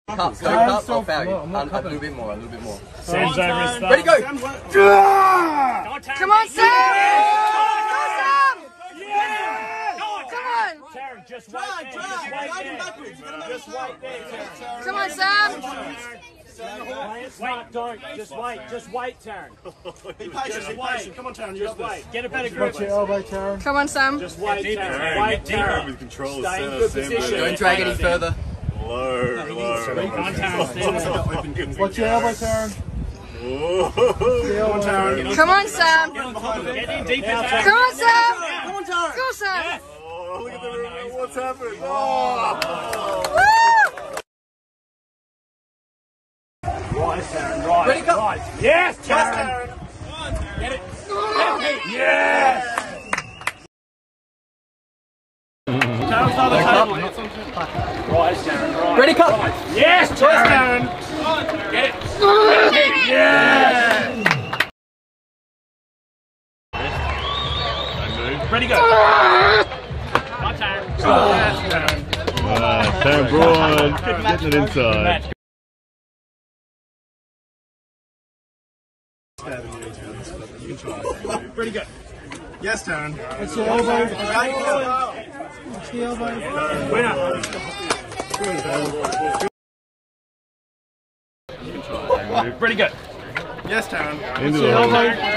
Cup, go cup, I'll foul you. A little bit more, a little bit more. Sam's over his thumb. Ready, go! Come on, Sam! Come on, Sam! Yeah! Come on! Taran, just wait there. Just wait there, Taran. Come on, Sam! Play it smart, don't. Just wait, Taran. Be patient, be patient. Come on, Taran, you got this. Get a better grip. Watch your elbow, Taran. Come on, Sam. Just wait, Taran. Wait, Taran. With control, Stay in good position. Don't drag any further. Low. Come on, Taran. Watch your elbow, Taran. Come on, Taran. Come on, Sam. Get in deep. Come on, Sam. Come on, Taran. Go, Sam. Oh, look at the room. What's happened? Oh. Right, Taran, right. Ready, go. Right. Yes, Taran. Get it. Yes. Taran's on the table. Right, Taran, right. Ready, cup! Yes, Taran. Get it. Yes. Ready, go. Come on, Taran. Taran Broad getting it inside. Pretty good. Yes, Taran. Watch your elbow. Watch the elbow. Pretty good. Yes, Taran. Into the hole.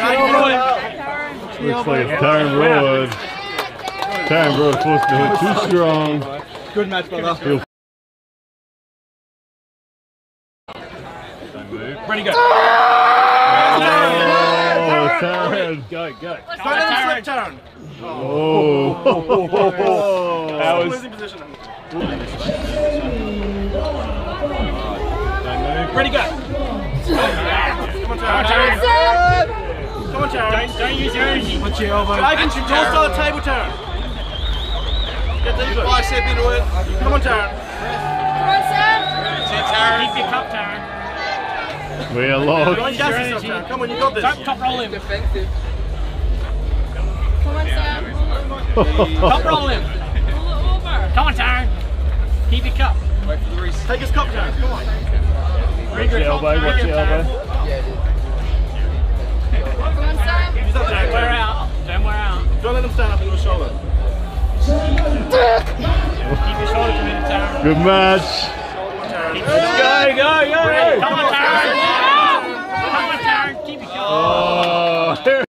Looks like it's Taran Broad. Taran Broad forced the hook too strong. Good match, brother. Pretty good. Oh, Taran. Go. Don't let him slip, Taran. Oh. That was Losing position. pretty good. Come on, Taran. Come on, Taran. Don't use your energy. Watch your elbow. I can control style table, Taran. Get deep. Bicep into it. Come on, Taran. Come on, Sam. Keep your cup, Taran. We are locked. Don't gas yourself, Taran. Come on, you got this. Top roll him. Defensive. Come on, Sam. Top roll him. Come on, Taran. Keep your cup. Wait for the reset. Take his cup, Taran. Come on. Watch your elbow, watch your elbow. Come on, Sam. Don't wear out. Don't wear out. Don't let him stand up on your shoulder. Keep your shoulder committed, Taran. Good match. Go. Come on, Taran.